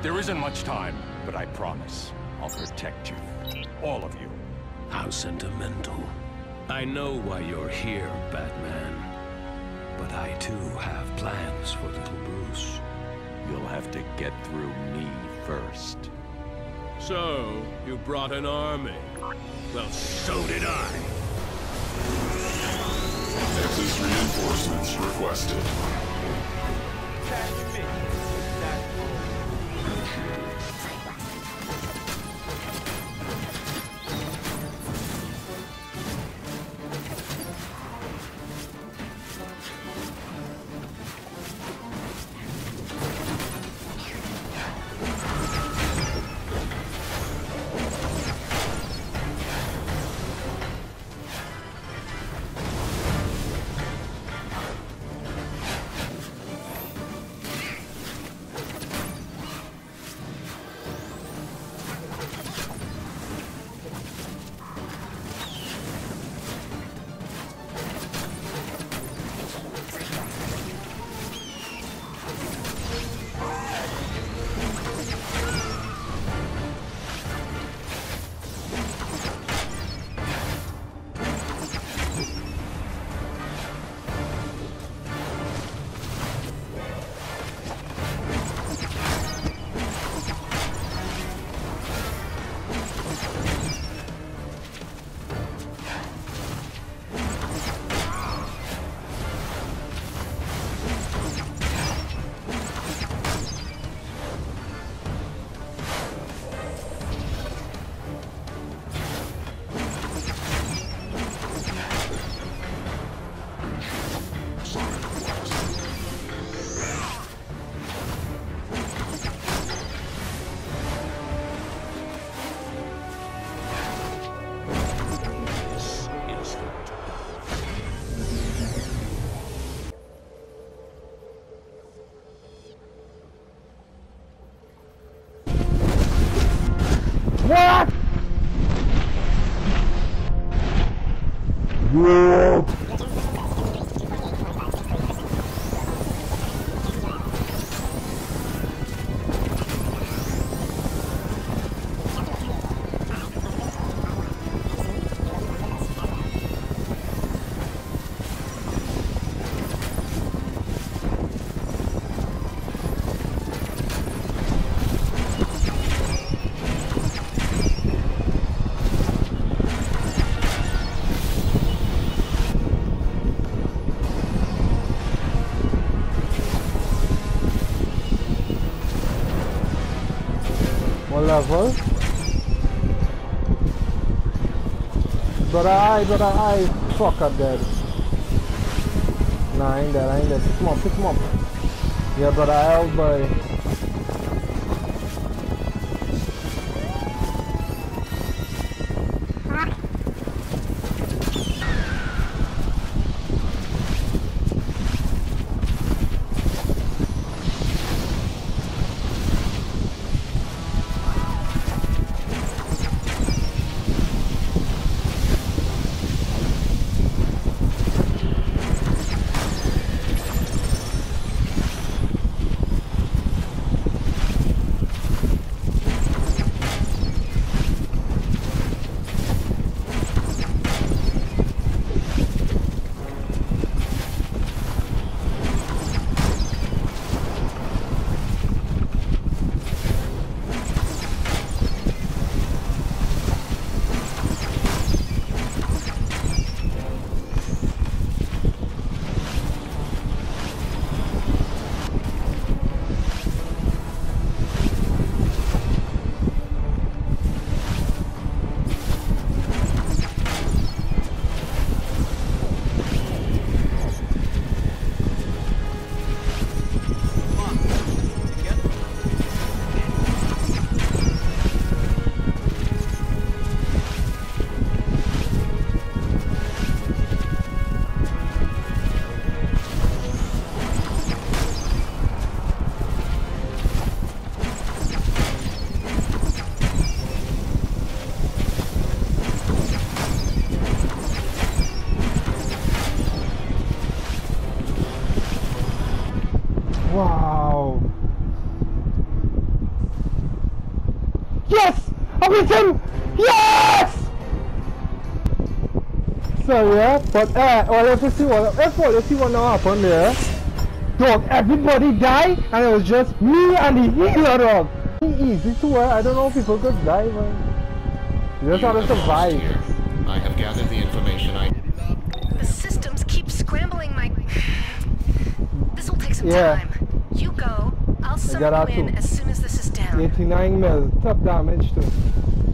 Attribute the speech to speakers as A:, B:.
A: There isn't much time, but I promise I'll protect you. All of you.
B: How sentimental. I know why you're here, Batman. But I too have plans for little Bruce.
A: You'll have to get through me first.
B: So, you brought an army. Well, so did I.
C: Nexus reinforcements requested.
D: What? Whoa. One level. But I fuck up dead. Nah, I ain't dead. Pick him up. Yeah, but I held by. Yes! I beat him! Yes! So yeah, but let's see what now happened there. Dog, everybody died, and it was just me and the healer, dog. Easy to wear. I don't know if people could die, man. You just have to survive.
E: I have gathered the information I...
F: The systems keep scrambling my... This will take some time. You go. I'll summon you in as soon as this is down.
D: 89 mil. Top damage too.